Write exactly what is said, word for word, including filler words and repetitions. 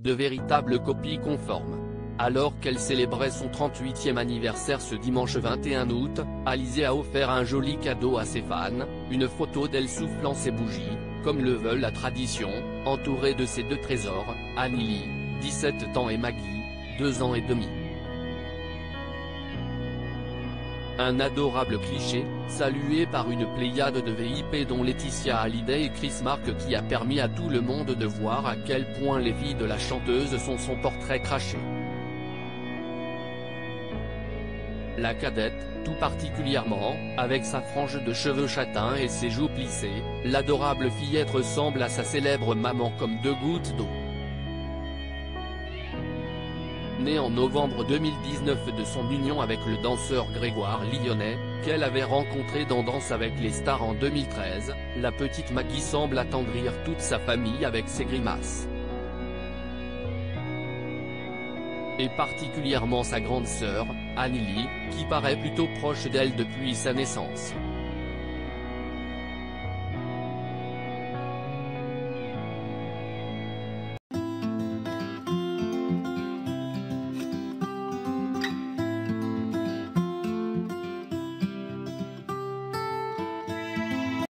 de véritables copies conformes. Alors qu'elle célébrait son trente-huitième anniversaire ce dimanche vingt et un août, Alizée a offert un joli cadeau à ses fans, une photo d'elle soufflant ses bougies, comme le veut la tradition, entourée de ses deux trésors, Anneli, dix-sept ans et Maggie, deux ans et demi. Un adorable cliché, salué par une pléiade de V I P dont Laetitia Hallyday et Chris Mark, qui a permis à tout le monde de voir à quel point les filles de la chanteuse sont son portrait craché. La cadette, tout particulièrement, avec sa frange de cheveux châtains et ses joues plissées, l'adorable fillette ressemble à sa célèbre maman comme deux gouttes d'eau. Née en novembre deux mille dix-neuf de son union avec le danseur Grégoire Lyonnais, qu'elle avait rencontré dans Danse avec les stars en deux mille treize, la petite Maggie semble attendrir toute sa famille avec ses grimaces. Et particulièrement sa grande sœur, Anneli, qui paraît plutôt proche d'elle depuis sa naissance.